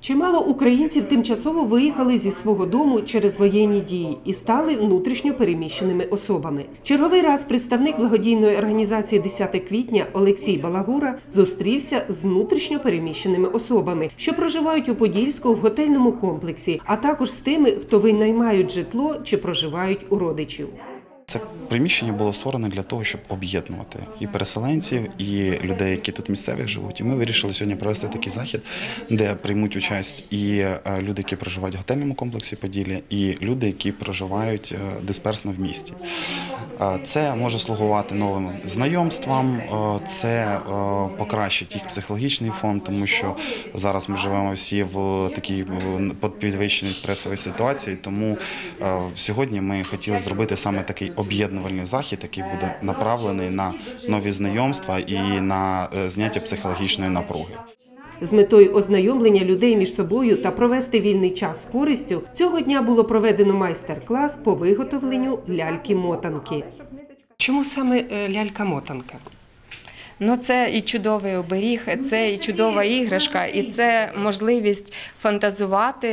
Чимало українців тимчасово виїхали зі свого дому через воєнні дії і стали внутрішньо переміщеними особами. Черговий раз представник благодійної організації «10 квітня» Олексій Балагура зустрівся з внутрішньо переміщеними особами, що проживають у Подільську в готельному комплексі, а також з тими, хто винаймають житло чи проживають у родичів. Це приміщення було створено для того, щоб об'єднувати і переселенців, і людей, які тут місцевих живуть. І ми вирішили сьогодні провести такий захід, де приймуть участь і люди, які проживають в готельному комплексі Поділля, і люди, які проживають дисперсно в місті. Це може слугувати новим знайомствам, це покращить їх психологічний фон, тому що зараз ми живемо всі в такій підвищеній стресовій ситуації, тому сьогодні ми хотіли зробити саме такий об'єднувальний захід, який буде направлений на нові знайомства і на зняття психологічної напруги. З метою ознайомлення людей між собою та провести вільний час з користю, цього дня було проведено майстер-клас по виготовленню ляльки-мотанки. Чому саме лялька-мотанка? Ну, це і чудовий оберіг, це і чудова іграшка, і це можливість фантазувати,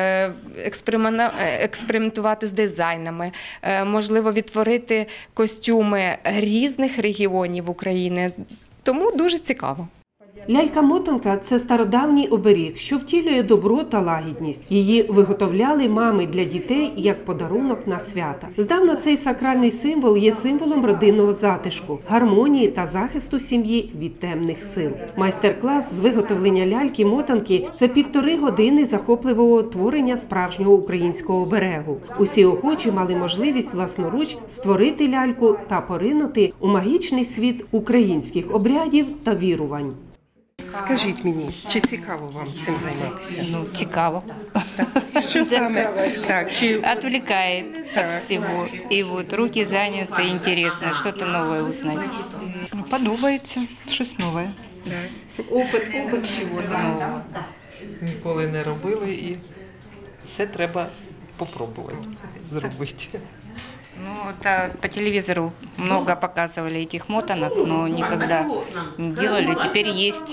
експериментувати з дизайнами, можливо, відтворити костюми різних регіонів України. Тому дуже цікаво. Лялька-мотанка – це стародавній оберіг, що втілює добро та лагідність. Її виготовляли мами для дітей як подарунок на свята. Здавна цей сакральний символ є символом родинного затишку, гармонії та захисту сім'ї від темних сил. Майстер-клас з виготовлення ляльки-мотанки – це 1,5 години захопливого творення справжнього українського оберегу. Усі охочі мали можливість власноруч створити ляльку та поринути у магічний світ українських обрядів та вірувань. Скажіть мені, чи цікаво вам цим займатися? Ну, цікаво. Що саме? Так, Отвлекает от всего. И вот руки заняты, интересно, что-то новое узнать. Подобається, щось нове. Опыт чего-то нового. Ніколи не робили і все треба попробувати зробити. Ну, это по телевизору много показывали этих мотанок, но никогда не делали. Теперь есть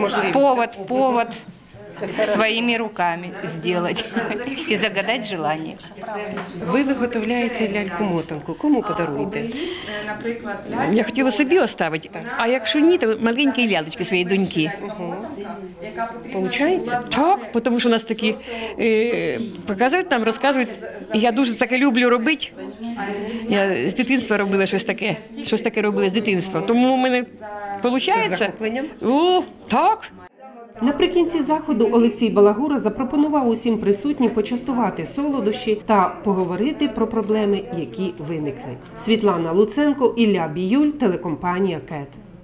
повод своими руками сделать и загадать желание. ви виготовляєте ляльку-мотанку. Кому подаруєте? Я хотіла собі оставити, а якщо ні, то маленькі лялечки своєї доньки. Получається? Так, тому що у нас такі показують нам, розказують. І я дуже таке люблю робити. Я з дитинства робила щось таке робила з дитинства. Тому у мене виходить. З захопленням? О, так. Наприкінці заходу Олексій Балагура запропонував усім присутнім почастувати солодощі та поговорити про проблеми, які виникли. Світлана Луценко, Ілля Біюль, телекомпанія «КЕТ».